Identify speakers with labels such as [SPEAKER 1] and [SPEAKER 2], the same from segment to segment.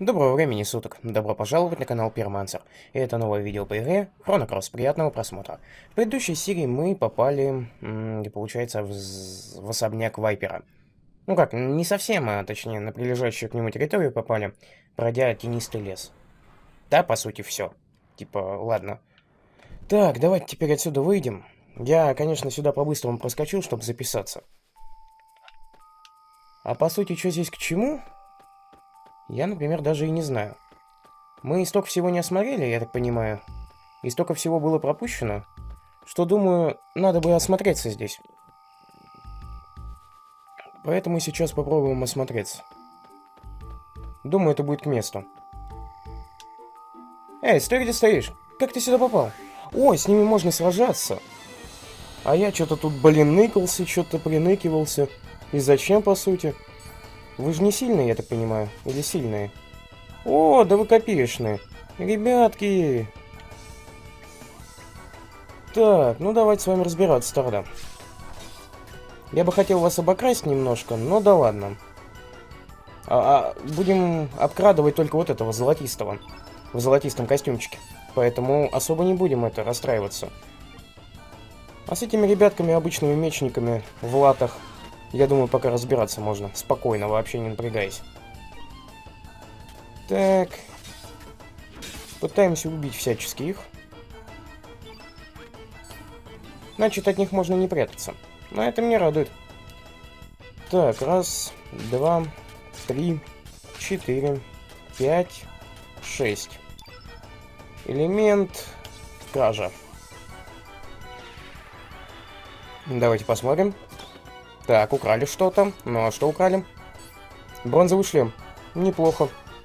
[SPEAKER 1] Доброго времени суток, добро пожаловать на канал Пиромансер. И это новое видео по игре Chrono Cross, приятного просмотра. В предыдущей серии мы попали, получается, в особняк Вайпера. Ну как, не совсем, а точнее на прилежащую к нему территорию попали, пройдя тенистый лес. Да, по сути, все. Типа, ладно. Так, давайте теперь отсюда выйдем. Я, конечно, сюда по-быстрому проскочил, чтобы записаться. А по сути, что здесь к чему? Я, например, даже и не знаю. Мы столько всего не осмотрели, я так понимаю. И столько всего было пропущено, что, думаю, надо бы осмотреться здесь. Поэтому сейчас попробуем осмотреться. Думаю, это будет к месту. Эй, стой, где стоишь? Как ты сюда попал? Ой, с ними можно сражаться. А я что-то тут, блин, ныкался, что-то приныкивался. И зачем, по сути? Вы же не сильные, я так понимаю. Или сильные? О, да вы копеечные. Ребятки. Так, ну давайте с вами разбираться тогда. Я бы хотел вас обокрасть немножко, но да ладно. Будем обкрадывать только вот этого золотистого. В золотистом костюмчике. Поэтому особо не будем расстраиваться. А с этими ребятками, обычными мечниками в латах, я думаю, пока разбираться можно. Спокойно, вообще не напрягаясь. Так. Пытаемся убить всячески их. Значит, от них можно не прятаться. Но это меня радует. Так, раз, два, три, 4, 5, 6. Элемент кража. Давайте посмотрим. Так, украли что-то. Ну а что украли? Бронзовый шлем. Неплохо.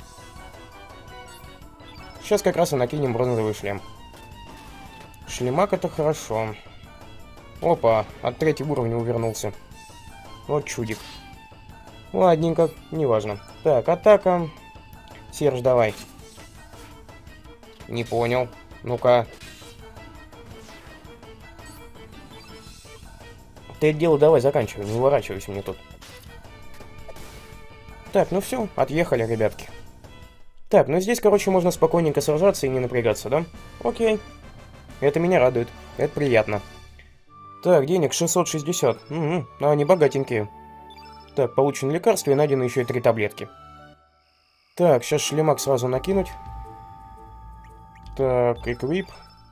[SPEAKER 1] Сейчас как раз и накинем бронзовый шлем. Шлемак это хорошо. Опа, от 3-го уровня увернулся. Вот чудик. Ладненько, неважно. Так, атака. Серж, давай. Не понял. Ну-ка. Ты это дело давай заканчивай, не уворачивайся мне тут. Так, ну все, отъехали, ребятки. Так, ну здесь, короче, можно спокойненько сражаться и не напрягаться, да? Окей. Это меня радует. Это приятно. Так, денег 660. А они богатенькие. Так, получено лекарство и найдено еще и 3 таблетки. Так, сейчас шлемак сразу накинуть. Так, эквип.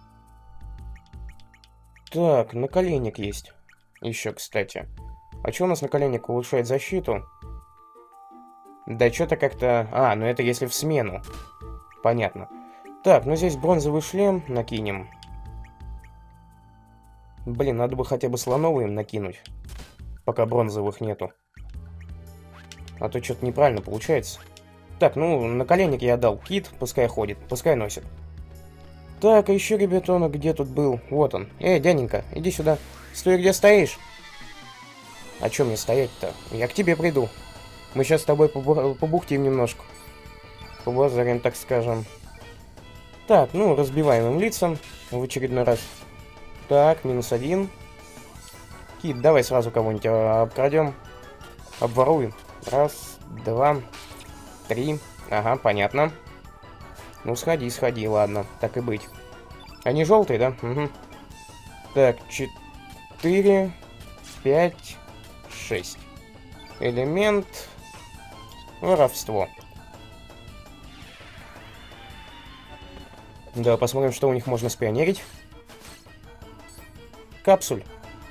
[SPEAKER 1] Так, наколенник есть. Еще, кстати. А что у нас наколенник улучшает защиту? Да что-то как-то... А, ну это если в смену. Понятно. Так, ну здесь бронзовый шлем накинем. Блин, надо бы хотя бы слоновый им накинуть. Пока бронзовых нету. А то что-то неправильно получается. Так, ну, наколенник я дал. Кит, пускай ходит, пускай носит. Так, а еще, ребятонок, где тут был? Вот он. Эй, дяденька, иди сюда. Стой, где стоишь? А чё мне стоять-то? Я к тебе приду. Мы сейчас с тобой побухтим немножко. Побазарим, так скажем. Так, ну, разбиваем им лица в очередной раз. Так, -1. Кит, давай сразу кого-нибудь обкрадем. Обворуем. Раз, два, 3. Ага, понятно. Ну, сходи, сходи, ладно, так и быть. Они желтые, да? Угу. Так, 4, 5, 6. Элемент воровство. Да, посмотрим, что у них можно спионерить. Капсуль.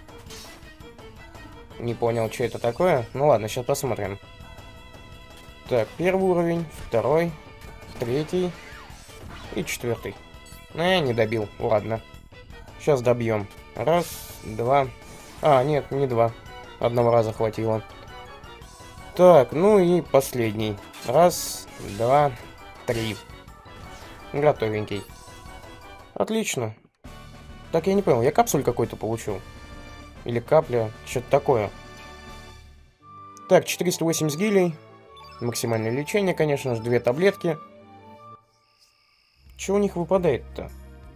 [SPEAKER 1] Не понял, что это такое. Ну ладно, сейчас посмотрим. Так, 1 уровень, 2, 3 и 4. Не добил, ладно. Сейчас добьем. Раз, два. А, нет, не 2. Одного раза хватило. Так, ну и последний. Раз, два, 3. Готовенький. Отлично. Так, я не понял, я капсуль какой-то получил? Или капля? Что-то такое. Так, 480 гилей. Максимальное лечение, конечно же, 2 таблетки. Что у них выпадает-то?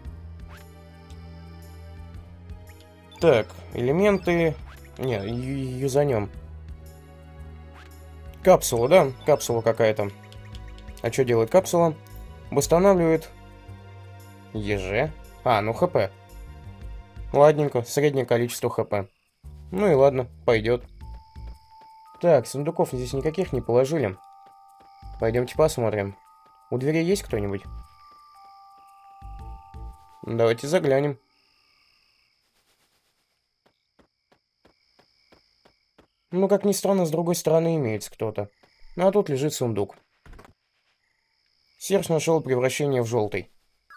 [SPEAKER 1] Так, элементы... Не, юзанем. Капсула, да? Капсула какая-то. А что делает капсула? Восстанавливает... ЕЖ? А, ну ХП. Ладненько, среднее количество ХП. Ну и ладно, пойдет. Так, сундуков здесь никаких не положили. Пойдемте посмотрим. У двери есть кто-нибудь? Давайте заглянем. Ну, как ни странно, с другой стороны имеется кто-то. Ну, а тут лежит сундук. Серж нашел превращение в желтый.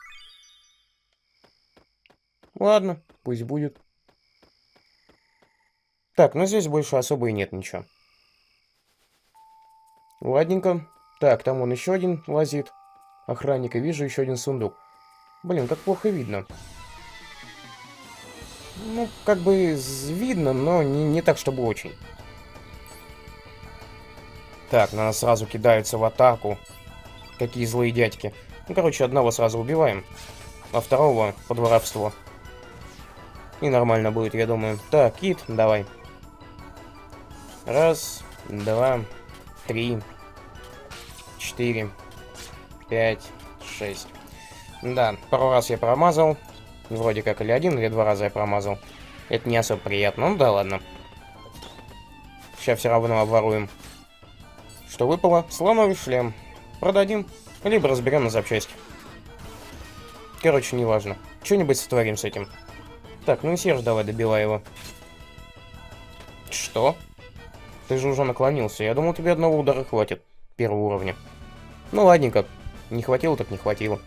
[SPEAKER 1] Ладно, пусть будет. Так, ну здесь больше особо и нет ничего. Ладненько. Так, там вон еще один лазит. Охранник, и вижу еще один сундук. Блин, как плохо видно. Ну, как бы видно, но не так, чтобы очень. Так, на нас сразу кидаются в атаку. Какие злые дядьки. Ну, короче, одного сразу убиваем, а второго под воровство. И нормально будет, я думаю. Так, Кит, давай. Раз, два, три, 4, 5, 6. Да, пару раз я промазал. Вроде как или один, или два раза я промазал. Это не особо приятно. Ну да ладно. Сейчас все равно обворуем. Что выпало? Слоновый шлем. Продадим. Либо разберем на запчасти. Короче, неважно. Что-нибудь сотворим с этим. Так, ну и Серж, давай, добивай его. Что? Ты же уже наклонился. Я думал, тебе одного удара хватит. Первого уровня. Ну ладненько. Не хватило, так не хватило.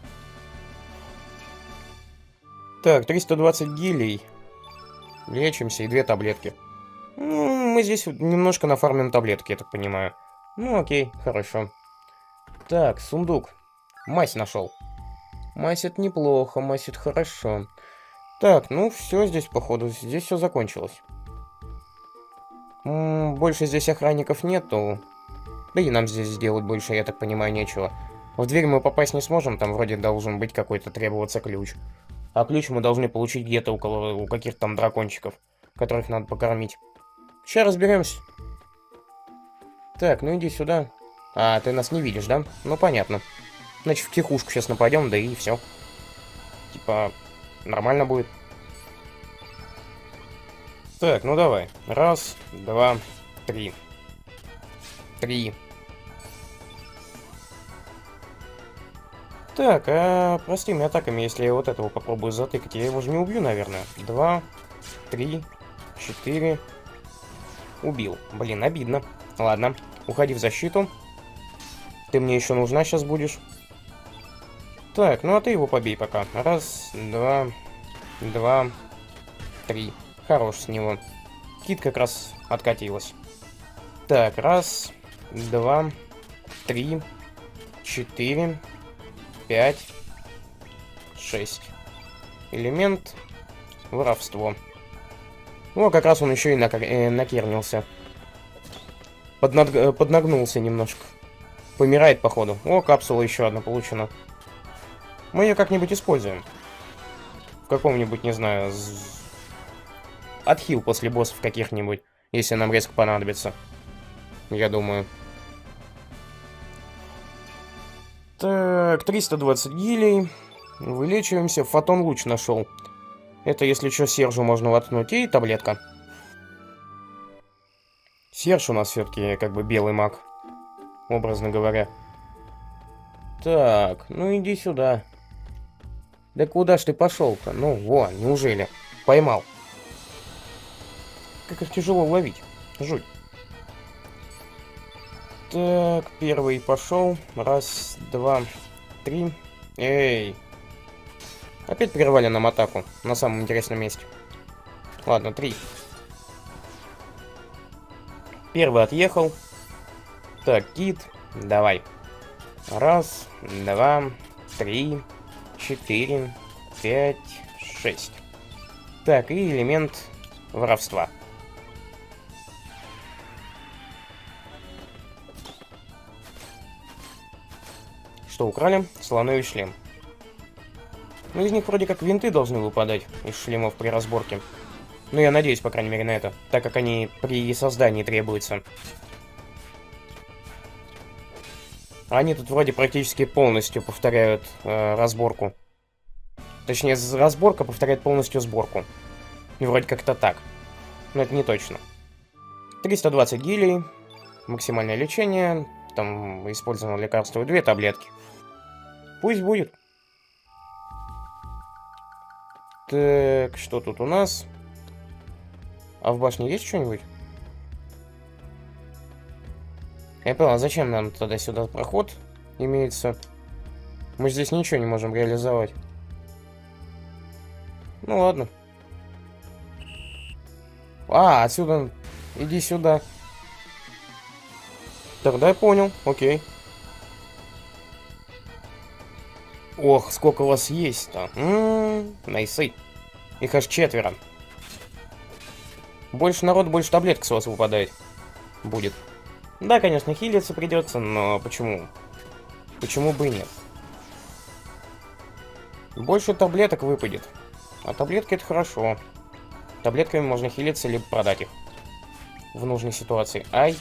[SPEAKER 1] Так, 320 гилей. Лечимся и 2 таблетки. Ну, мы здесь немножко нафармим таблетки, я так понимаю. Ну окей, хорошо. Так, сундук. Мазь нашел. Мазь это неплохо, мазь это хорошо. Так, ну все здесь, походу, здесь все закончилось. Больше здесь охранников нету. Да и нам здесь сделать больше, я так понимаю, нечего. В дверь мы попасть не сможем, там вроде должен быть какой-то требоваться ключ. А ключ мы должны получить где-то у каких-то там дракончиков, которых надо покормить. Сейчас разберемся. Так, ну иди сюда. А, ты нас не видишь, да? Ну понятно. Значит, в тихушку сейчас нападем, да и все. Типа, нормально будет. Так, ну давай. Раз, два, три. 3. Так, а простыми атаками, если я вот этого попробую затыкать, я его же не убью, наверное. 2, 3, 4. Убил. Блин, обидно. Ладно, уходи в защиту. Ты мне еще нужна сейчас будешь. Так, ну а ты его побей пока. Раз, два, 3. Хорош с него. Кит как раз откатилась. Так, раз, 2, 3, 4, 5, 6. Элемент воровство. О, как раз он еще и накернился. Поднагнулся немножко. Помирает, походу. О, капсула еще одна получена. Мы ее как-нибудь используем. В каком-нибудь, не знаю, отхил после боссов каких-нибудь, если нам резко понадобится. Я думаю. Так, 320 гилей. Вылечиваемся. Фотон луч нашел. Это, если что, Сержу можно воткнуть. И таблетка. Серж у нас все-таки как бы белый маг. Образно говоря. Так, ну иди сюда. Да куда ж ты пошел-то? Ну, во, неужели? Поймал. Как их тяжело ловить. Жуть. Так, первый пошел. Раз, два, 3. Эй. Опять прервали нам атаку. На самом интересном месте. Ладно, 3. Первый отъехал. Так, Кит, давай. Раз, два, 3, 4, 5, 6. Так, и элемент воровства. Что украли? Слоновый шлем. Ну, из них вроде как винты должны выпадать из шлемов при разборке. Ну, я надеюсь, по крайней мере, на это, так как они при создании требуются. Они тут вроде практически полностью повторяют разборку. Точнее, разборка повторяет полностью сборку. И вроде как-то так. Но это не точно. 320 гилей. Максимальное лечение. Там использовано лекарство 2 таблетки. Пусть будет. Так, что тут у нас? А в башне есть что-нибудь? Я понял, а зачем нам тогда сюда проход имеется? Мы здесь ничего не можем реализовать. Ну ладно. А, отсюда. Иди сюда. Тогда я понял, окей. Ох, сколько у вас есть-то. Найсы. Их аж 4. Больше народ, больше таблеток с вас выпадает. Будет. Да, конечно, хилиться придется, но почему? Почему бы и нет? Больше таблеток выпадет. А таблетки это хорошо. Таблетками можно хилиться, либо продать их. В нужной ситуации. Ай.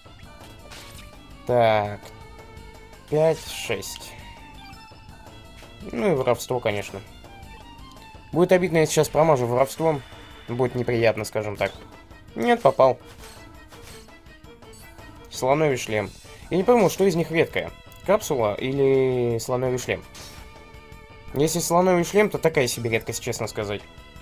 [SPEAKER 1] Так. 5, 6. Ну и воровство, конечно. Будет обидно, если сейчас промажу воровством. Будет неприятно, скажем так. Нет, попал. Слоновий шлем. Я не пойму, что из них редкое. Капсула или слоновий шлем? Если слоновий шлем, то такая себе редкость, честно сказать.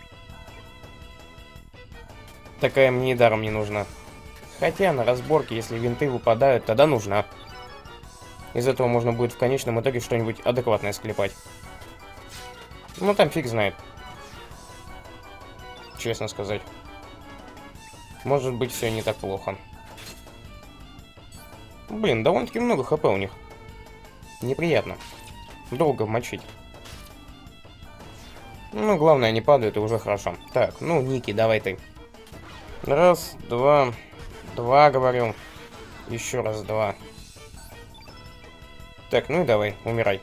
[SPEAKER 1] Такая мне и даром не нужна. Хотя на разборке, если винты выпадают, тогда нужна. Из этого можно будет в конечном итоге что-нибудь адекватное склепать. Ну там фиг знает. Честно сказать. Может быть, все не так плохо. Блин, довольно-таки много хп у них. Неприятно. Долго мочить. Ну, главное, не падают, и уже хорошо. Так, ну, Ники, давай ты. Раз, два. Два, говорю. Еще раз, два. Так, ну и давай, умирай.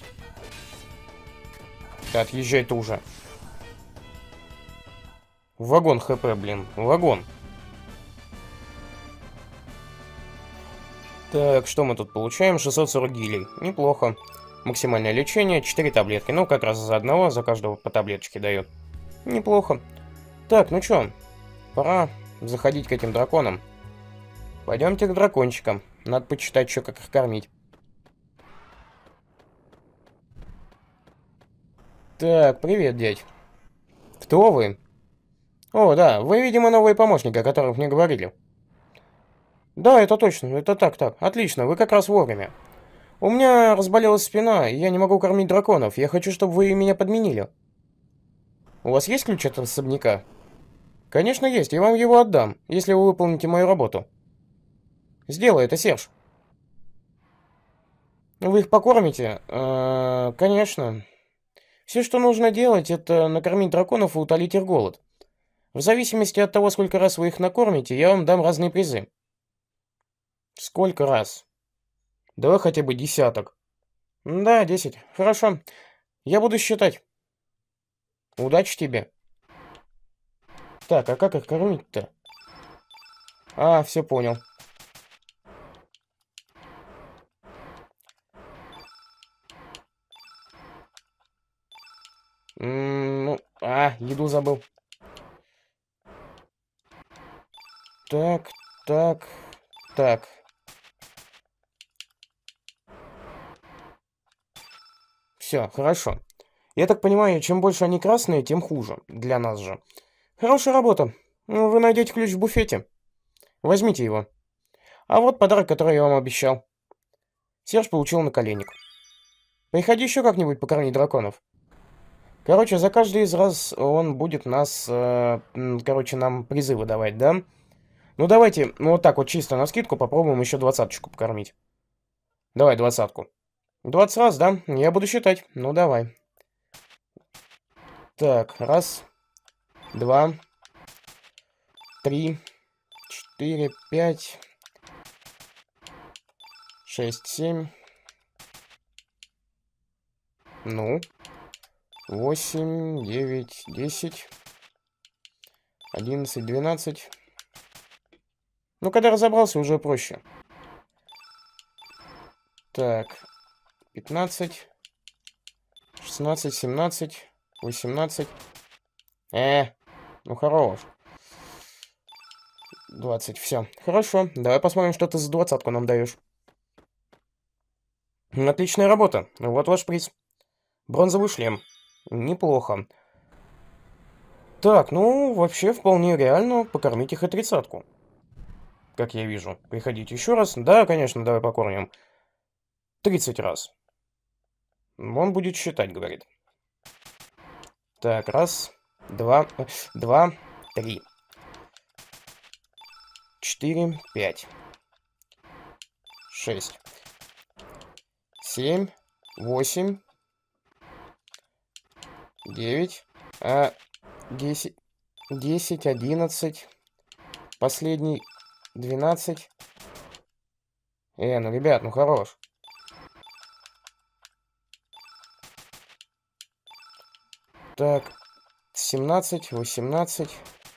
[SPEAKER 1] Да, отъезжай ты уже. Вагон хп, блин, вагон. Так, что мы тут получаем? 640 гилей. Неплохо. Максимальное лечение, 4 таблетки. Ну, как раз за одного, за каждого по таблеточке дает. Неплохо. Так, ну чё, пора заходить к этим драконам. Пойдемте к дракончикам. Надо почитать, что как их кормить. Так, привет, дядь. Кто вы? О, да, вы, видимо, новые помощники, о которых мне говорили. Да, это точно, это так. Отлично, вы как раз вовремя. У меня разболелась спина, и я не могу кормить драконов. Я хочу, чтобы вы меня подменили. У вас есть ключ от особняка? Конечно, есть, я вам его отдам, если вы выполните мою работу. Сделай это, Серж. Вы их покормите? Конечно. Все, что нужно делать, это накормить драконов и утолить их голод. В зависимости от того, сколько раз вы их накормите, я вам дам разные призы. Сколько раз? Давай хотя бы десяток. Да, 10. Хорошо. Я буду считать. Удачи тебе. Так, а как их кормить-то? А, все понял. Ну, еду забыл. Так, так, так. Все, хорошо. Я так понимаю, чем больше они красные, тем хуже. Для нас же. Хорошая работа. Ну, вы найдете ключ в буфете. Возьмите его. А вот подарок, который я вам обещал. Серж получил наколенник. Приходи еще как-нибудь покормить драконов. Короче, за каждый из раз он будет нас, короче, нам призывы давать, да? Ну, давайте, ну, вот так вот чисто на скидку попробуем еще 20-очку покормить. Давай, 20-ку. 20 раз, да? Я буду считать. Ну, давай. Так, раз, два, три, 4, 5, 6, 7. Ну, 8, 9, 10, 11, 12. Ну, когда разобрался, уже проще. Так, 15, 16, 17, 18. Ну хорош. 20, все. Хорошо, давай посмотрим, что ты за 20-ку нам даешь. Отличная работа. Вот ваш приз. Бронзовый шлем. Неплохо. Так, ну, вообще вполне реально покормить их и 30-ку. Как я вижу. Приходите еще раз. Да, конечно, давай покормим. 30 раз. Он будет считать, говорит. Так, раз, два, 3, 4, 5, 6, 7, 8, 9, 10, 10, 11, последний 12. Ну, ребят, ну хорош. Так, 17, 18,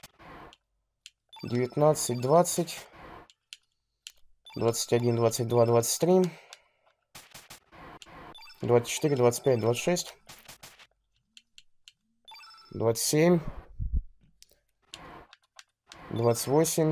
[SPEAKER 1] 19, 20, 21, 22, 23, 24, 25, 26, 27, 28,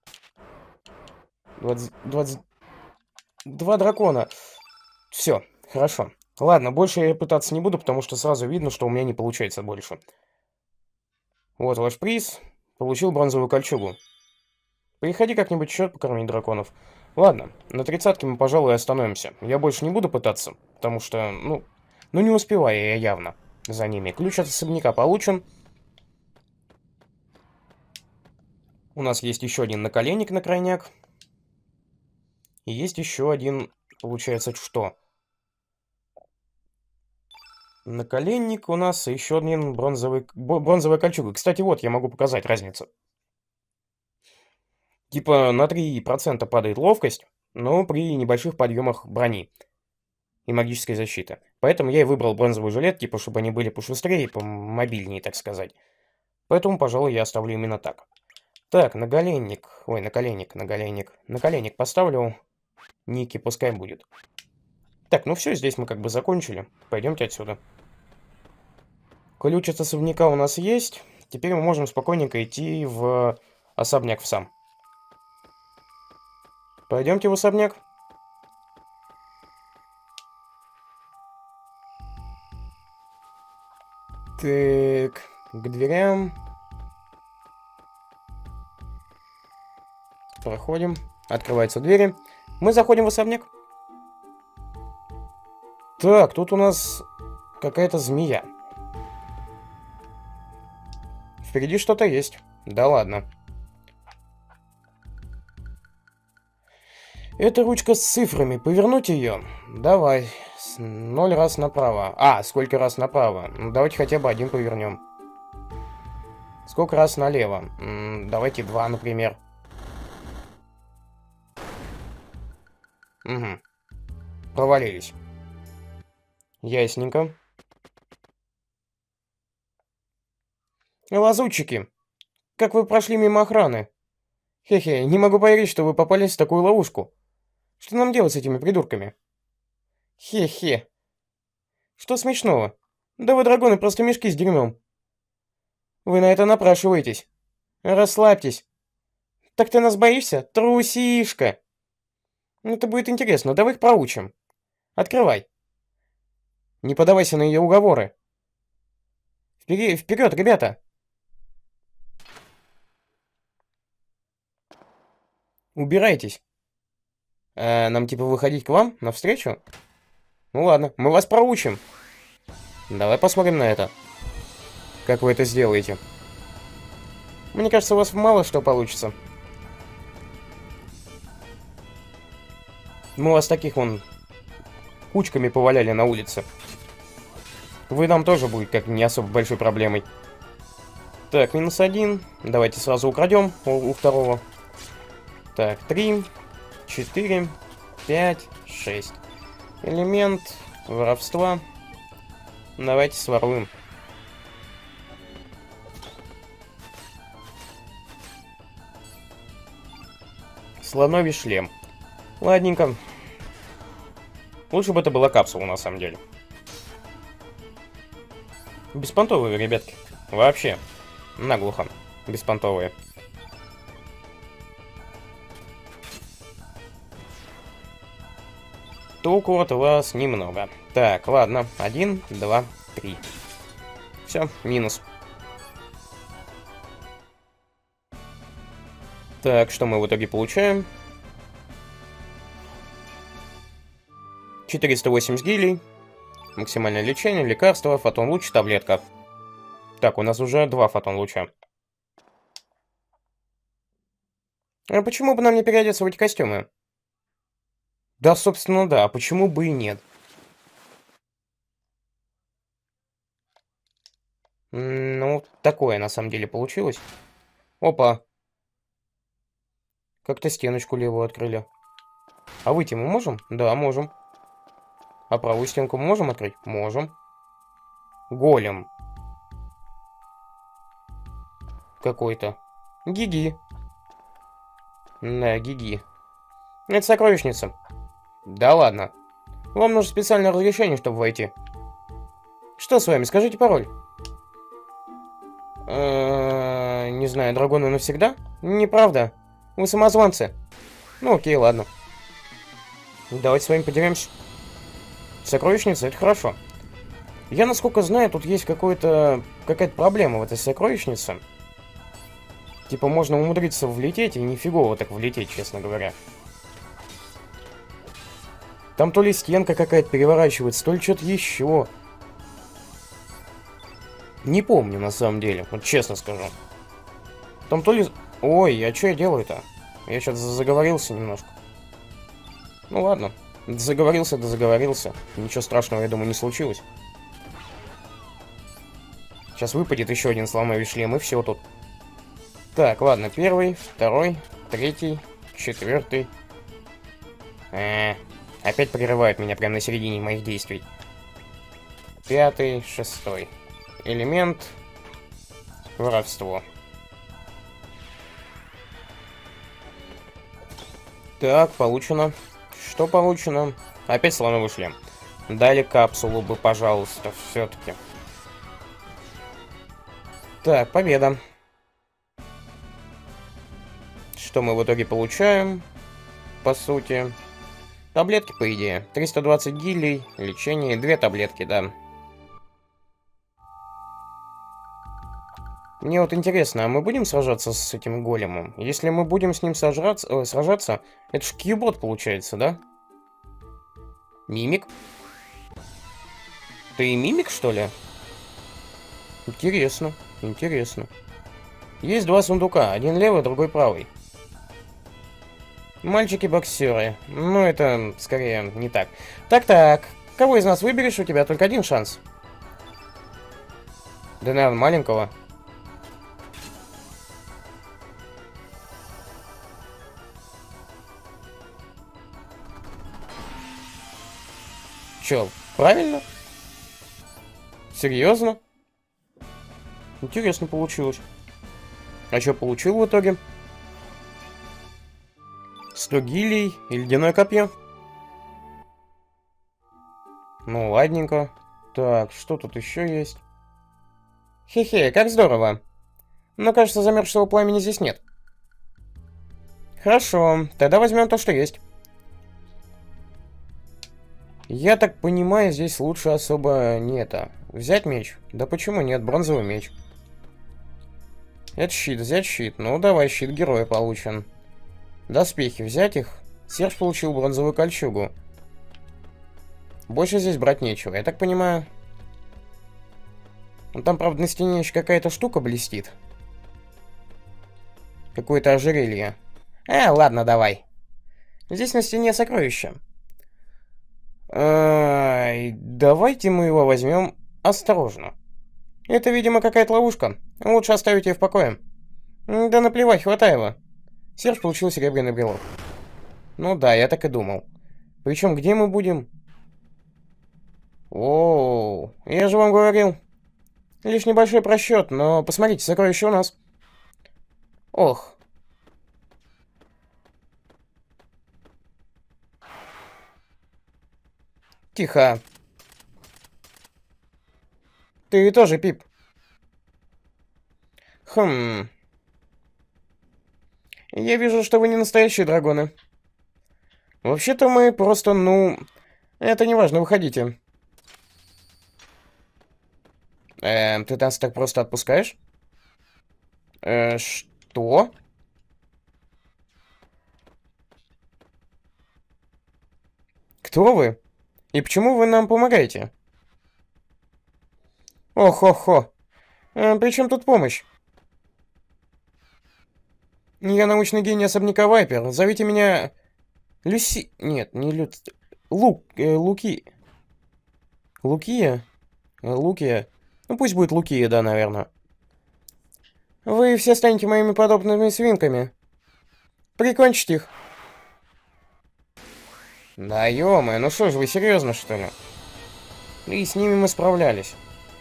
[SPEAKER 1] 20, 22 дракона. Все, хорошо. Ладно, больше я пытаться не буду, потому что сразу видно, что у меня не получается больше. Вот ваш приз. Получил бронзовую кольчугу. Приходи как-нибудь еще покормить драконов. Ладно, на 30-ке мы, пожалуй, остановимся. Я больше не буду пытаться, потому что, ну не успеваю я явно за ними. Ключ от особняка получен. У нас есть еще один наколенник на крайняк. И есть еще один, получается, что? Наколенник у нас и еще один бронзовая кольчуга. Кстати, вот, я могу показать разницу. Типа на 3% падает ловкость, но при небольших подъемах брони и магической защиты. Поэтому я и выбрал бронзовый жилет, типа, чтобы они были пошустрее и помобильнее, так сказать. Поэтому, пожалуй, я оставлю именно так. Так, наголенник. Ой, наколенник. Наколенник поставлю. Ники, пускай будет. Так, ну все, здесь мы как бы закончили. Пойдемте отсюда. Ключ от особняка у нас есть. Теперь мы можем спокойненько идти в особняк в сам. Пойдемте в особняк. Так, к дверям. Проходим. Открываются двери. Мы заходим в особняк. Так, тут у нас какая-то змея. Впереди что-то есть. Да ладно. Это ручка с цифрами. Повернуть ее? Давай. 0 раз направо. Сколько раз направо? Ну, давайте хотя бы один повернем. Сколько раз налево? Давайте 2, например. Угу. Провалились. Ясненько. Лазутчики, как вы прошли мимо охраны? Хе-хе, не могу поверить, что вы попались в такую ловушку. Что нам делать с этими придурками? Хе-хе. Что смешного? Да вы, драгоны, просто мешки с дерьмом. Вы на это напрашиваетесь. Расслабьтесь. Так ты нас боишься? Трусишка. Это будет интересно, давай их проучим. Открывай. Не поддавайся на ее уговоры. Вперед, ребята. Убирайтесь. Нам типа выходить к вам навстречу? Ну ладно, мы вас проучим. Давай посмотрим на это. Как вы это сделаете. Мне кажется, у вас мало что получится. Мы вас таких вон кучками поваляли на улице. Вы нам тоже будет как не особо большой проблемой. Так, -1. Давайте сразу украдем у второго. Так, 3, 4, 5, 6. Элемент воровства. Давайте своруем. Слоновий шлем. Ладненько. Лучше бы это была капсула, на самом деле. Беспонтовые, ребятки. Вообще. Наглухо. Беспонтовые. Толку от вас немного. Так, ладно. 1, 2, 3. Все, минус. Так, что мы в итоге получаем? 480 гилей. Максимальное лечение, лекарство, фотон луч, таблетка. Так, у нас уже 2 фотон луча. А почему бы нам не переодеться в эти костюмы? Да, собственно, да. А почему бы и нет? Ну, такое на самом деле получилось. Опа. Как-то стеночку левую открыли. А выйти мы можем? Да, можем. А правую стенку мы можем открыть? Можем. Голем. Какой-то. Гиги. Да, гиги. Это сокровищница. Да ладно. Вам нужно специальное разрешение, чтобы войти. Что с вами? Скажите пароль. Не знаю, драгоны навсегда? Неправда. Вы самозванцы. Ну окей, ладно. Давайте с вами подеремся. Сокровищница, это хорошо. Я, насколько знаю, тут есть какая-то проблема в этой сокровищнице. Типа, можно умудриться влететь, и нифигово так влететь, честно говоря. Там то ли стенка какая-то переворачивается, то ли что-то еще. Не помню, на самом деле, вот честно скажу. Там то ли... Ой, а что я делаю-то? Я сейчас заговорился немножко. Ну ладно. Заговорился, да заговорился. Ничего страшного, я думаю, не случилось. Сейчас выпадет еще один сломовый шлем, и все тут. Так, ладно, 1, 2, 3, 4. Опять прерывают меня прямо на середине моих действий. 5, 6. Элемент. Воровство. Так, получено. Что получено? Опять слоновый шлем. Дали капсулу бы, пожалуйста, все-таки. Так, победа. Что мы в итоге получаем? По сути. Таблетки, по идее. 320 гилей, лечение, 2 таблетки, да. Мне вот интересно, а мы будем сражаться с этим големом? Если мы будем с ним сражаться, это ж кьюбот получается, да? Мимик? Ты мимик, что ли? Интересно, интересно. Есть 2 сундука, один левый, другой правый. Мальчики-боксеры. Ну, это скорее не так. Так-так, кого из нас выберешь? У тебя только один шанс. Да, наверное, маленького. Чё, правильно? Серьезно? Интересно получилось. А что получил в итоге? 100 гилей и ледяное копье. Ну, ладненько. Так, что тут еще есть? Хе-хе, как здорово. Но, кажется, замерзшего пламени здесь нет. Хорошо, тогда возьмем то, что есть. Я так понимаю, здесь лучше особо не это. Взять меч? Да почему нет? Бронзовый меч. Это щит, взять щит. Ну, давай, щит героя получен. Доспехи, взять их. Серж получил бронзовую кольчугу. Больше здесь брать нечего, я так понимаю. Ну, там, правда, на стене еще какая-то штука блестит. Какое-то ожерелье. Ладно, давай. Здесь на стене сокровище. Давайте мы его возьмем осторожно. Это, видимо, какая-то ловушка. Лучше оставить ее в покое. Да наплевать, хватай его. Серж получил серебряный брелок. Ну да, я так и думал. Причем, где мы будем? Оу, я же вам говорил. Лишь небольшой просчет, но посмотрите, сокровище у нас. Ох. Тихо. Ты тоже, Пип. Хм. Я вижу, что вы не настоящие драгоны. Вообще-то мы просто, ну... Это не важно, выходите. Ты нас так просто отпускаешь? Что? Кто вы? И почему вы нам помогаете? Ох-хо-хо. При чем тут помощь? Я научный гений особняка Вайпер. Зовите меня... Люси... Нет, не Лю... Луки... Лукия? Лукия? Ну, пусть будет Лукия, да, наверное. Вы все станете моими подобными свинками. Прикончите их. Да ё-моё, ну что ж, вы серьезно, что ли? И с ними мы справлялись.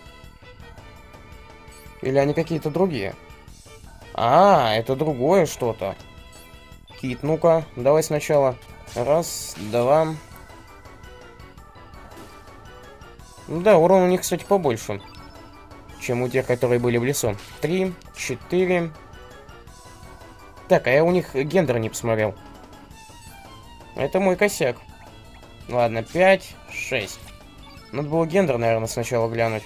[SPEAKER 1] Или они какие-то другие? А, это другое что-то. Кит, ну-ка, давай сначала. Раз, два. Да, урон у них, кстати, побольше, чем у тех, которые были в лесу. 3, 4. Так, а я у них гендер не посмотрел. Это мой косяк. Ладно, 5, 6. Надо было гендер, наверное, сначала глянуть.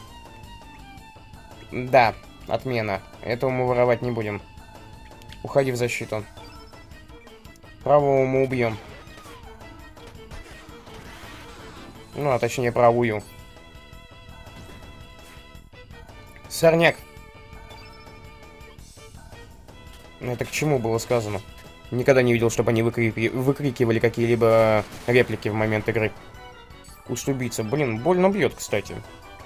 [SPEAKER 1] Да, отмена. Этого мы воровать не будем. Уходи в защиту. Правого мы убьем. Ну, а точнее, правую. Сорняк. Это к чему было сказано? Никогда не видел, чтобы они выкрикивали какие-либо реплики в момент игры. Куст убийца. Блин, больно бьет, кстати.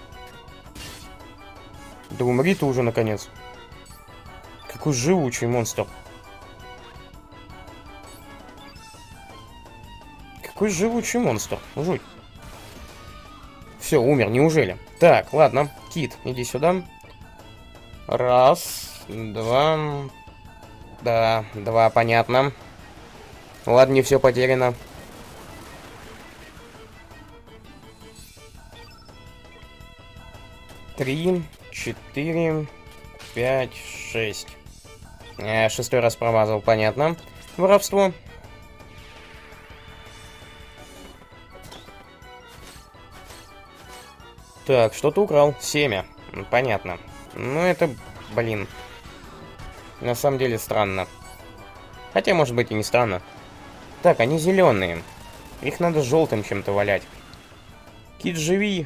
[SPEAKER 1] Да умри ты уже, наконец. Какой живучий монстр. Какой живучий монстр. Жуть. Все, умер, неужели? Так, ладно. Кит, иди сюда. Раз, два. Да, два, понятно. Ладно, не все потеряно. Три, 4, 5, 6. Шестой раз промазал, понятно. Воровство. Так, что-то украл. Семя. Понятно. Ну, это, блин. На самом деле странно. Хотя, может быть, и не странно. Так, они зеленые. Их надо желтым чем-то валять. Кит, живи.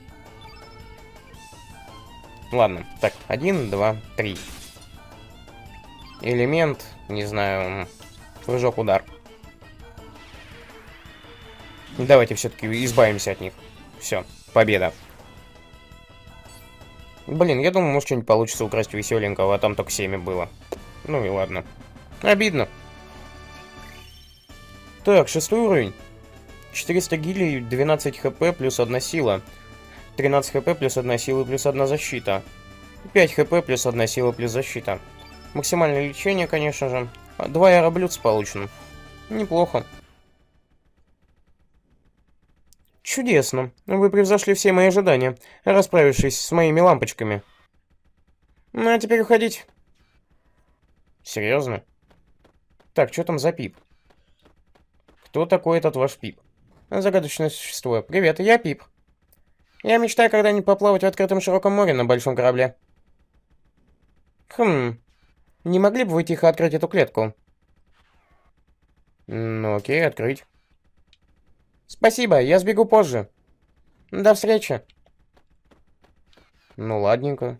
[SPEAKER 1] Ладно. Так, 1, 2, 3. Элемент, не знаю, прыжок, удар. Давайте все-таки избавимся от них. Все, победа. Блин, я думал, может, что-нибудь получится украсть веселенького, а там только 7 было. Ну и ладно. Обидно. Так, 6-й уровень. 400 гилей, 12 хп плюс 1 сила. 13 хп плюс 1 сила плюс 1 защита. 5 хп плюс 1 сила плюс защита. Максимальное лечение, конечно же. 2 аэроблюдца получено. Неплохо. Чудесно. Вы превзошли все мои ожидания, расправившись с моими лампочками. Ну, а теперь уходить. Серьезно? Так, что там за Пип? Кто такой этот ваш Пип? Загадочное существо. Привет, я Пип. Я мечтаю когда-нибудь поплавать в открытом широком море на большом корабле. Хм. Не могли бы вы тихо открыть эту клетку? Ну, окей, открыть. Спасибо, я сбегу позже. До встречи. Ну, ладненько.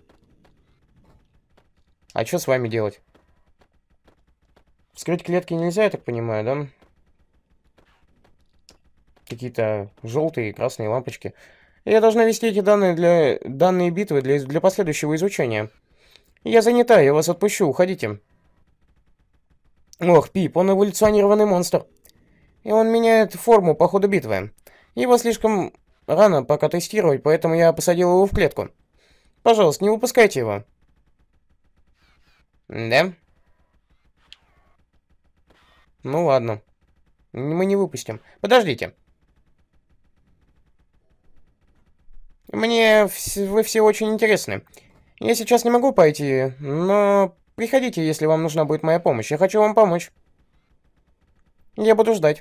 [SPEAKER 1] А что с вами делать? Вскрыть клетки нельзя, я так понимаю, да? Какие-то желтые и красные лампочки. Я должна вести эти данные битвы для последующего изучения. Я занята, я вас отпущу, уходите. Ох, Пип, он эволюционированный монстр. И он меняет форму по ходу битвы. Его слишком рано пока тестировать, поэтому я посадил его в клетку. Пожалуйста, не выпускайте его. Да? Ну ладно. Мы не выпустим. Подождите. Вы все очень интересны. Я сейчас не могу пойти, но приходите, если вам нужна будет моя помощь. Я хочу вам помочь. Я буду ждать.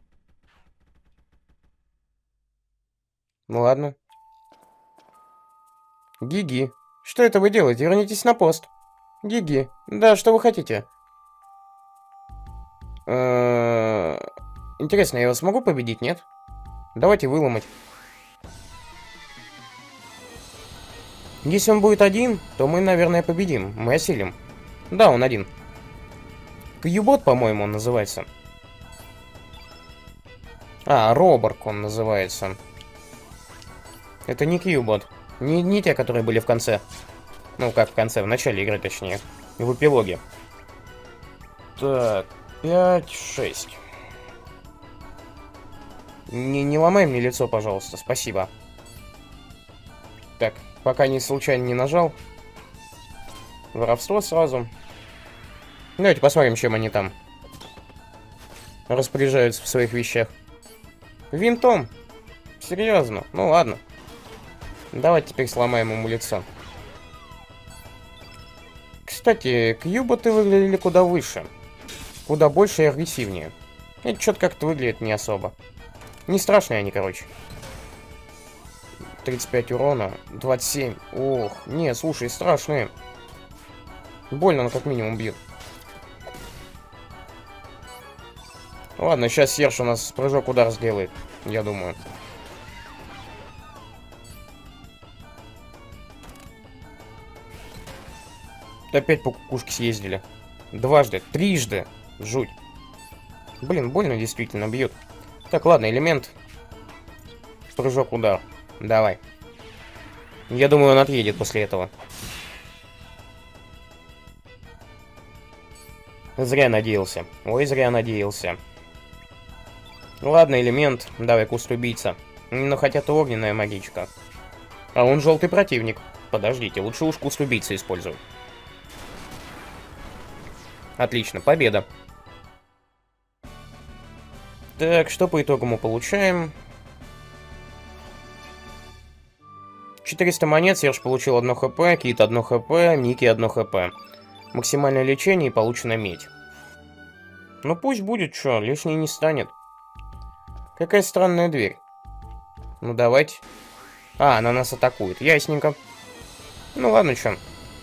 [SPEAKER 1] Ну ладно. Гиги, что это вы делаете? Вернитесь на пост. Гиги, да, что вы хотите? Интересно, я его смогу победить, нет? Давайте выломать. Если он будет один, то мы, наверное, победим. Мы осилим. Да, он один. Кьюбот, по-моему, он называется. А, Роборк он называется. Это не Кьюбот. Не те, которые были в конце. Ну, как в конце, в начале игры, точнее. В эпилоге. Так, 5, 6. Не ломай мне лицо, пожалуйста, спасибо. Так, пока не случайно не нажал. Воровство сразу. Давайте посмотрим, чем они там распоряжаются в своих вещах. Винтом? Серьезно? Ну ладно. Давайте теперь сломаем ему лицо. Кстати, кьюботы выглядели куда выше. Куда больше и агрессивнее. Это что-то как-то выглядит не особо. Не страшные они, короче. 35 урона, 27. Ох, не, слушай, страшные. Больно, но как минимум бьют. Ладно, сейчас Серж у нас прыжок удар сделает, я думаю. Опять по кукушке съездили. Дважды, трижды. Жуть. Блин, больно действительно бьют. Так, ладно, элемент. Прыжок удар. Давай. Я думаю, он отъедет после этого. Зря надеялся. Ой, зря надеялся. Ладно, элемент. Давай, куст убийца. Но хотя то огненная магичка. А он желтый противник. Подождите, лучше уж куст убийцы использую. Отлично, победа. Так, что по итогу мы получаем? 400 монет, Серж получил 1 хп, Кит 1 хп, Ники 1 хп. Максимальное лечение и получена медь. Ну пусть будет, что, лишней не станет. Какая странная дверь. Ну давайте. А, она нас атакует, ясненько. Ну ладно, что.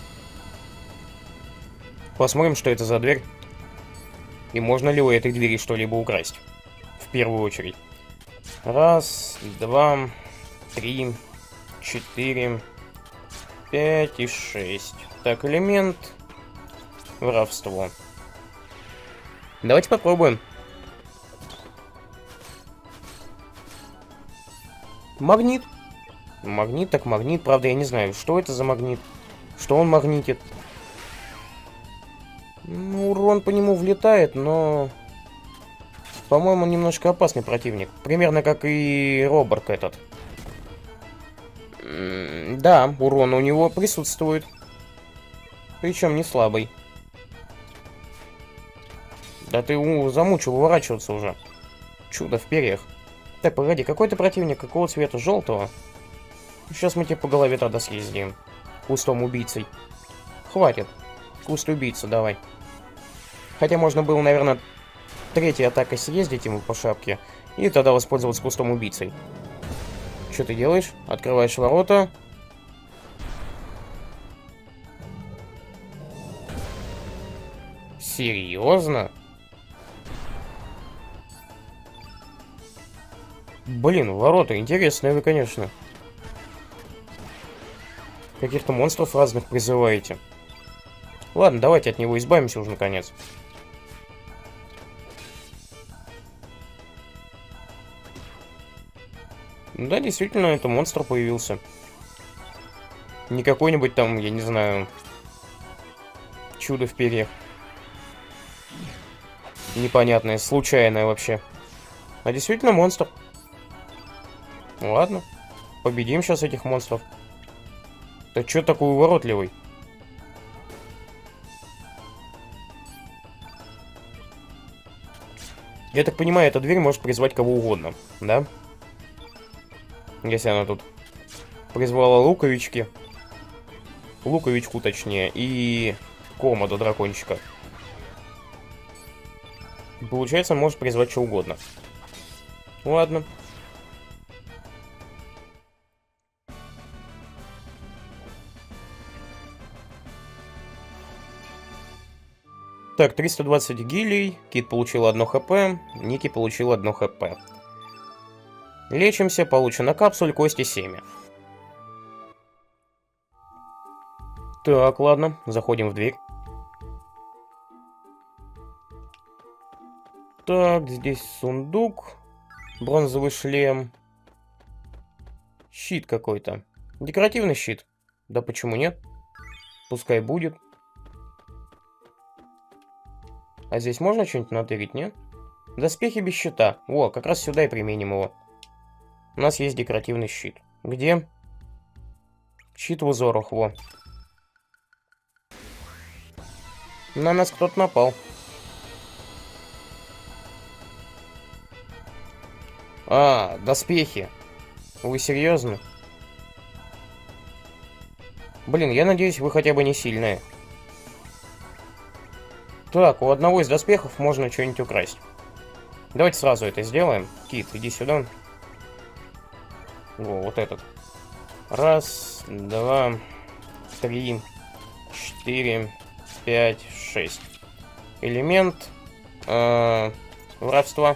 [SPEAKER 1] Посмотрим, что это за дверь. И можно ли у этой двери что-либо украсть. В первую очередь. 1, 2, 3, 4, 5 и 6. Так, элемент. Воровство. Давайте попробуем. Магнит. Магнит, так магнит. Правда, я не знаю, что это за магнит. Что он магнитит. Ну, урон по нему влетает, но... По-моему, немножко опасный противник. Примерно как и Роборк этот. Да, урон у него присутствует. Причем не слабый. Да ты замучил уворачиваться уже. Чудо в перьях. Так, погоди, какой-то противник какого цвета? Желтого? Сейчас мы тебе по голове тогда съездим. Кустом убийцей. Хватит. Куст убийца, давай. Хотя можно было, наверное, третьей атакой съездить ему по шапке. И тогда воспользоваться кустом убийцей. Что ты делаешь? Открываешь ворота. Серьезно? Блин, ворота интересные вы, конечно. Каких-то монстров разных призываете. Ладно, давайте от него избавимся уже наконец. Да, действительно, это монстр появился. Не какой-нибудь там, я не знаю, чудо в перьях. Непонятное, случайное вообще. А действительно монстр. Ладно, победим сейчас этих монстров. Ты чё такой уворотливый? Я так понимаю, эта дверь может призвать кого угодно, да? Если она тут Призвала луковички. Луковичку, точнее. И комода дракончика. Получается, он может призвать что угодно. Ладно. Так, 320 гилей. Кит получил 1 хп. Ники получил 1 хп. Лечимся. Получена капсуль, кости, семя. Так, ладно. Заходим в дверь. Так, здесь сундук. Бронзовый шлем. Щит какой-то. Декоративный щит. Да почему нет? Пускай будет. А здесь можно что-нибудь натырить, нет? Доспехи без щита. О, как раз сюда и применим его. У нас есть декоративный щит. Где? Щит в узорах, во. На нас кто-то напал. А, доспехи. Вы серьезно? Блин, я надеюсь, вы хотя бы не сильные. Так, у одного из доспехов можно что-нибудь украсть. Давайте сразу это сделаем. Кит, иди сюда. Во, вот этот. 1, 2, 3, 4, 5, 6. Элемент. Воровства.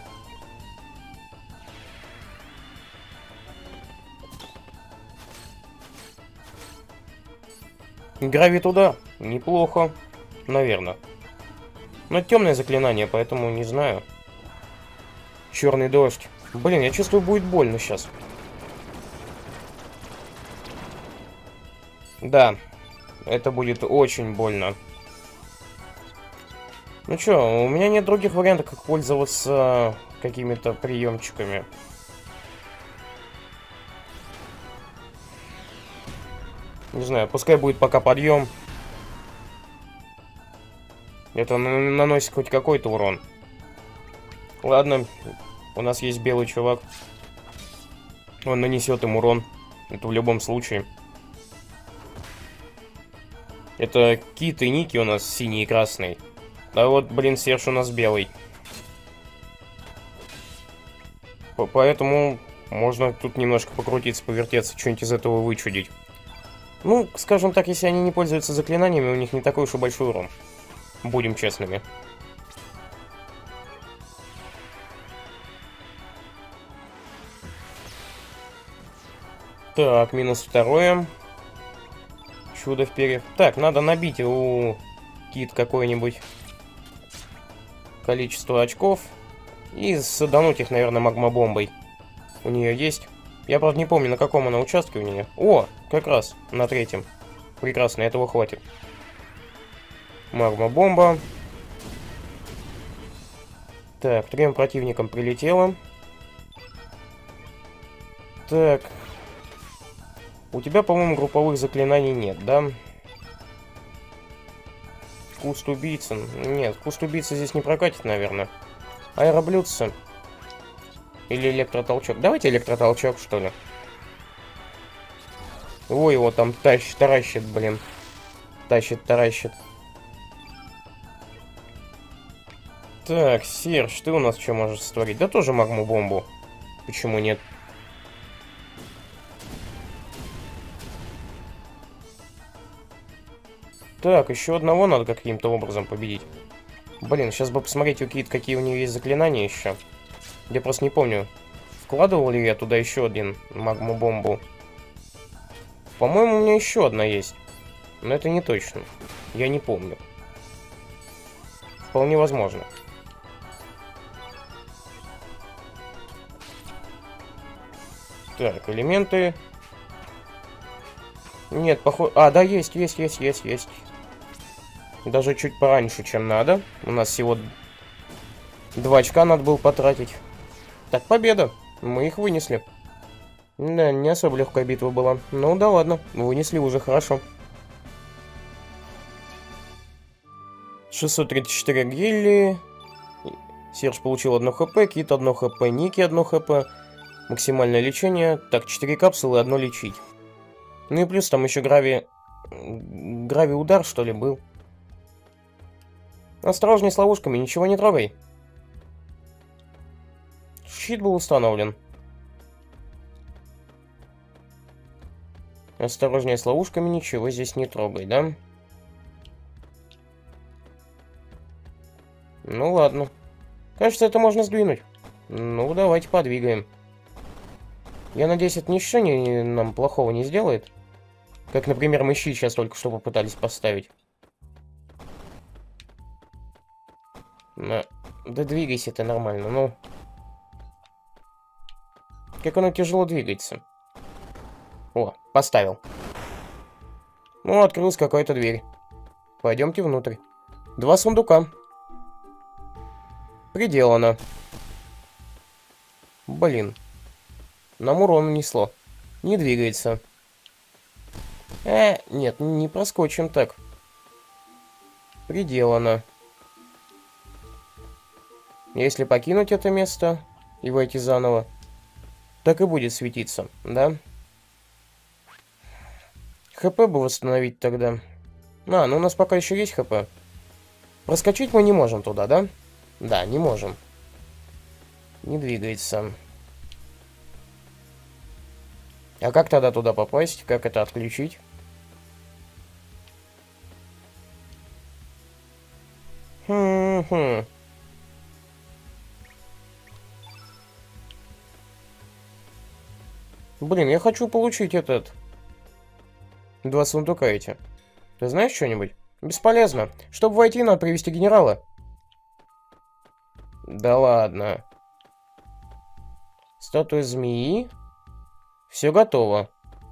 [SPEAKER 1] Гравитудар. Неплохо. Наверное. Но темное заклинание, поэтому не знаю. Черный дождь. Блин, я чувствую, будет больно сейчас. Да, это будет очень больно. Ну чё, у меня нет других вариантов, как пользоваться какими-то приемчиками. Не знаю, пускай будет пока подъем. Это наносит хоть какой-то урон. Ладно, у нас есть белый чувак. Он нанесет им урон. Это в любом случае. Это Кит и Ники у нас синий и красный. А вот, блин, Серж у нас белый. Поэтому можно тут немножко покрутиться, повертеться, что-нибудь из этого вычудить. Ну, скажем так, если они не пользуются заклинаниями, у них не такой уж и большой урон. Будем честными. Так, -2. Чудо в перьях. Так, надо набить у Кит какое-нибудь количество очков. И садануть их, наверное, магмобомбой. У нее есть. Я, правда, не помню, на каком она участке у нее. О, как раз, на 3-м. Прекрасно, этого хватит. Магма-бомба. Так, 3 противникам прилетело. Так. У тебя, по-моему, групповых заклинаний нет, да? Куст убийцы. Нет, куст убийцы здесь не прокатит, наверное. Аэроблюдцы. Или электротолчок. Давайте электротолчок, что ли. Ой, его там таращит, блин. Таращит. Так, Серж, ты у нас что можешь створить? Да тоже магму-бомбу. Почему нет? Так, еще одного надо каким-то образом победить. Блин, сейчас бы посмотреть у Кит, какие у нее есть заклинания еще. Я просто не помню, вкладывал ли я туда еще один магму-бомбу. По-моему, у меня еще одна есть. Но это не точно. Я не помню. Вполне возможно. Так, элементы. Нет, походу... А, да, есть. Даже чуть пораньше, чем надо. У нас всего 2 очка надо было потратить. Так, победа. Мы их вынесли. Да, не особо легкая битва была. Ну да ладно, вынесли уже хорошо. 634 гилли. Серж получил 1 хп, Кит 1 хп, Ники 1 хп. Максимальное лечение. Так, 4 капсулы, 1 лечить. Ну и плюс там еще грави-удар, что ли, был. Осторожней с ловушками, ничего не трогай. Щит был установлен. Осторожнее с ловушками, ничего здесь не трогай, да? Ну ладно. Кажется, это можно сдвинуть. Ну, давайте подвигаем. Я надеюсь, это ничего нам плохого не сделает. Как, например, мы щит сейчас только что попытались поставить. Да двигайся ты нормально, ну. Как оно тяжело двигается. О, поставил. Ну, открылась какая-то дверь. Пойдемте внутрь. 2 сундука. Приделано. Блин. Нам урон нанесло. Не двигается. Нет, не проскочим так. Приделано. Если покинуть это место и войти заново, так и будет светиться, да? ХП бы восстановить тогда. Ну у нас пока еще есть ХП. Проскочить мы не можем туда, да? Да, не можем. Не двигается. А как тогда туда попасть? Как это отключить? Блин, я хочу получить этот... 2 сундука эти. Ты знаешь что-нибудь? Бесполезно. Чтобы войти, надо привести генерала. Да ладно. Статуя змеи. Все готово.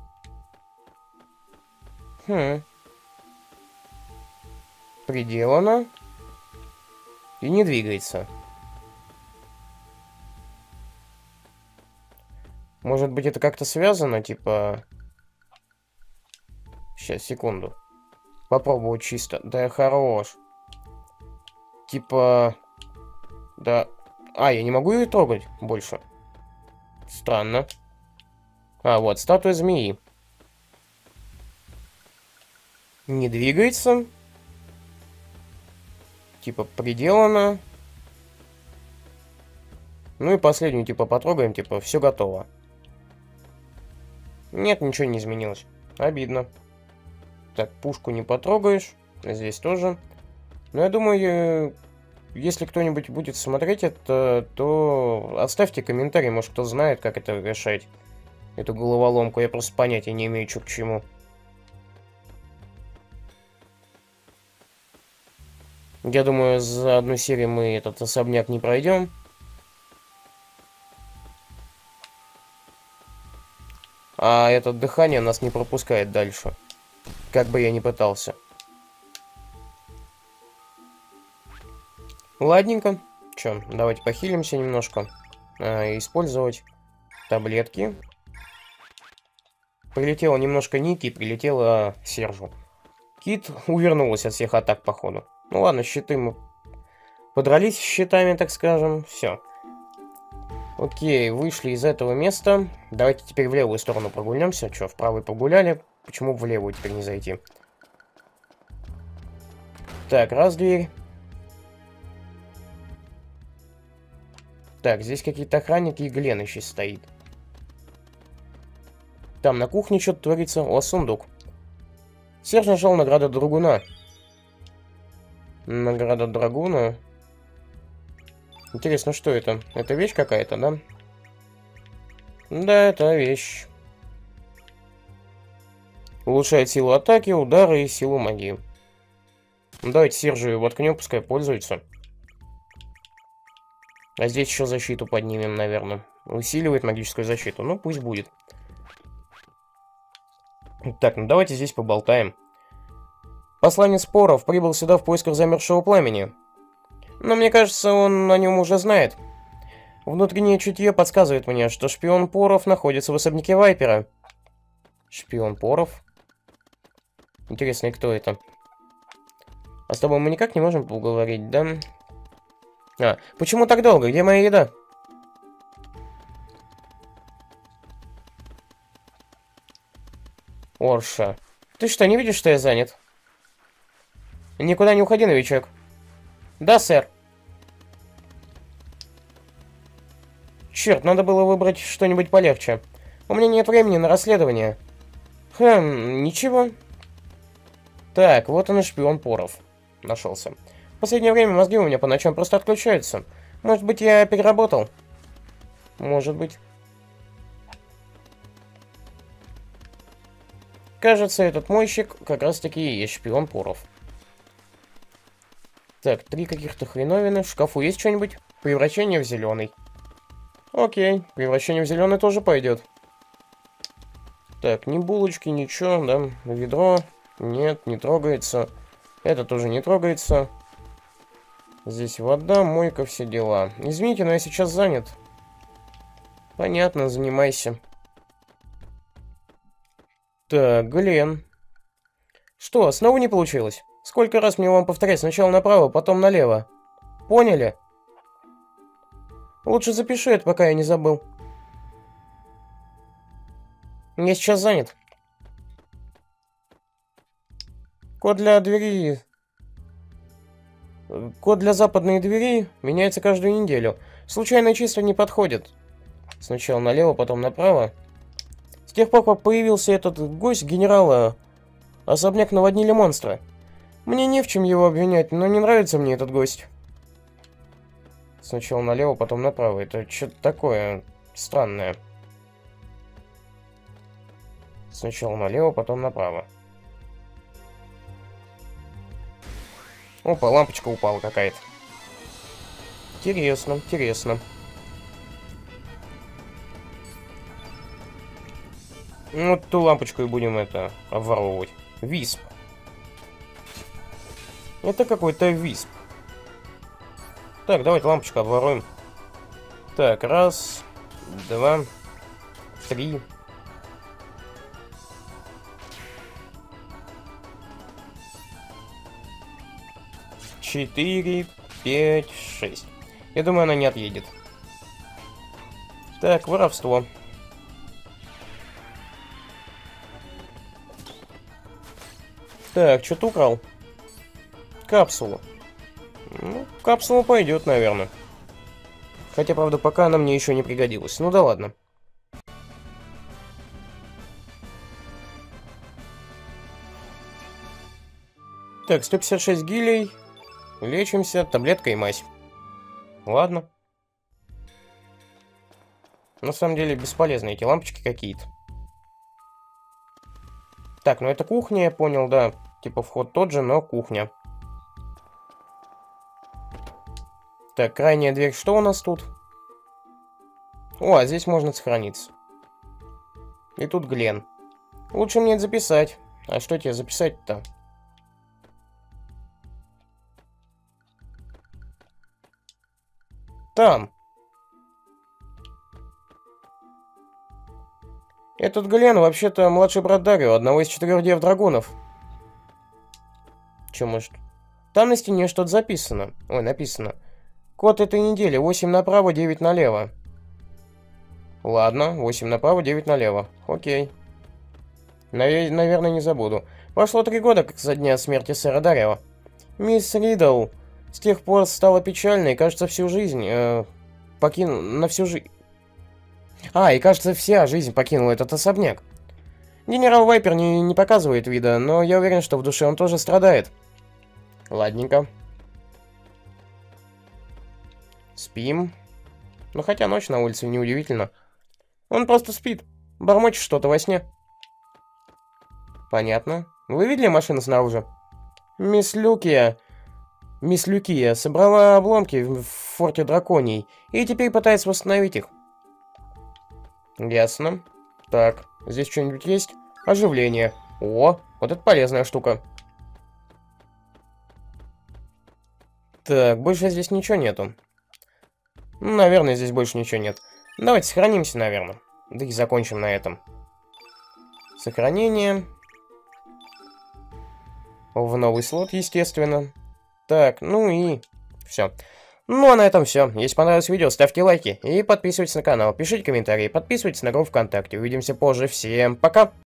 [SPEAKER 1] Приделано. И не двигается. Может быть, это как-то связано, типа... Сейчас, секунду. Попробовать чисто. Да, хорош. Типа... Да... я не могу ее трогать больше. Странно. Вот, статуя змеи. Не двигается. Типа, приделано. Ну и последнюю, типа, потрогаем, типа, все готово. Нет, ничего не изменилось. Обидно. Так, пушку не потрогаешь. Здесь тоже. Но я думаю, если кто-нибудь будет смотреть это, то оставьте комментарий, может, кто знает, как это решать. Эту головоломку. Я просто понятия не имею, что к чему. Я думаю, за одну серию мы этот особняк не пройдем. А это дыхание нас не пропускает дальше. Как бы я ни пытался. Ладненько. Чё, давайте похилимся немножко. Использовать таблетки. Прилетело немножко Ники, прилетело Сержу. Кит увернулась от всех атак, походу. Ну ладно, щиты мы подрались с щитами, так скажем. Все. Окей, вышли из этого места. Давайте теперь в левую сторону прогульнемся. Че, в правую погуляли? Почему в левую теперь не зайти? Так, раз дверь. Так, здесь какие-то охранники, и Глен еще стоит. Там на кухне что-то творится. О, сундук. Серж нашел награду Драгуна. Награда Драгуна. Интересно, что это? Это вещь какая-то, да? Да, это вещь. Улучшает силу атаки, удары и силу магии. Давайте Сержу его воткнем, пускай пользуется. А здесь еще защиту поднимем, наверное. Усиливает магическую защиту. Ну, пусть будет. Так, ну давайте здесь поболтаем. Посланец Споров прибыл сюда в поисках замерзшего пламени. Но мне кажется, он о нем уже знает. Внутреннее чутье подсказывает мне, что шпион Поров находится в особняке Вайпера. Шпион Поров? Интересно, и кто это? А с тобой мы никак не можем поговорить, да? Почему так долго? Где моя еда? Орша. Ты что, не видишь, что я занят? Никуда не уходи, новичок. Да, сэр. Черт, надо было выбрать что-нибудь полегче. У меня нет времени на расследование. Ничего. Так, вот он и шпион Поров. Нашелся. В последнее время мозги у меня по ночам просто отключаются. Может быть, я переработал? Может быть. Кажется, этот мойщик как раз-таки и есть шпион Поров. Так, 3 каких-то хреновины. В шкафу есть что-нибудь? Превращение в зеленый. Окей, превращение в зеленый тоже пойдет. Так, ни булочки, ничего, да. Ведро. Нет, не трогается. Это тоже не трогается. Здесь вода, мойка, все дела. Извините, но я сейчас занят. Понятно, занимайся. Так, Глен. Что, снова не получилось? Сколько раз мне вам повторять? Сначала направо, потом налево. Поняли? Лучше запиши это, пока я не забыл. Я сейчас занят. Код для двери... Код для западной двери меняется каждую неделю. Случайные числа не подходят. Сначала налево, потом направо. С тех пор, как появился этот гость генерала, особняк наводнили монстры. Мне не в чем его обвинять, но не нравится мне этот гость. Сначала налево, потом направо. Это что-то такое странное. Сначала налево, потом направо. Опа, лампочка упала какая-то. Интересно, интересно. Вот ту лампочку и будем это обворовывать. Висп. Это какой-то висп. Так, давайте лампочку обворуем. Так, 1, 2, 3. 4, 5, 6. Я думаю, она не отъедет. Так, воровство. Так, что-то украл. Капсулу. Ну, капсула пойдет, наверное. Хотя, правда, пока она мне еще не пригодилась. Ну да ладно. Так, 156 гилей. Лечимся, таблетка и мазь. Ладно. На самом деле бесполезны эти лампочки какие-то. Так, ну это кухня, я понял, да. Типа вход тот же, но кухня. Так, крайняя дверь, что у нас тут? О, а здесь можно сохраниться. И тут Глен. Лучше мне это записать. А что тебе записать-то? Там. Этот Глен вообще-то младший брат Дарио, одного из 4 дев-драгунов. Че, может? Там на стене что-то записано. Ой, написано. Код этой недели 8 направо, 9 налево. Ладно, 8 направо, 9 налево. Окей. Наверное, не забуду. Прошло 3 года как со дня смерти сэра Дарио. Мисс Ридл с тех пор стала печальной, кажется, всю жизнь на всю жизнь. И кажется, вся жизнь покинула этот особняк. Генерал Вайпер не показывает вида, но я уверен, что в душе он тоже страдает. Ладненько. Спим. Ну, хотя ночь на улице, неудивительно. Он просто спит. Бормочет что-то во сне. Понятно. Вы видели машину снаружи? Мисс Люкия собрала обломки в форте Драконий и теперь пытается восстановить их. Ясно. Так, здесь что-нибудь есть? Оживление. О, вот это полезная штука. Так, больше здесь ничего нету. Наверное, здесь больше ничего нет. Давайте сохранимся, наверное. Да и закончим на этом. Сохранение. В новый слот, естественно. Так, ну и все. Ну а на этом все. Если понравилось видео, ставьте лайки и подписывайтесь на канал. Пишите комментарии, подписывайтесь на группу ВКонтакте. Увидимся позже. Всем пока!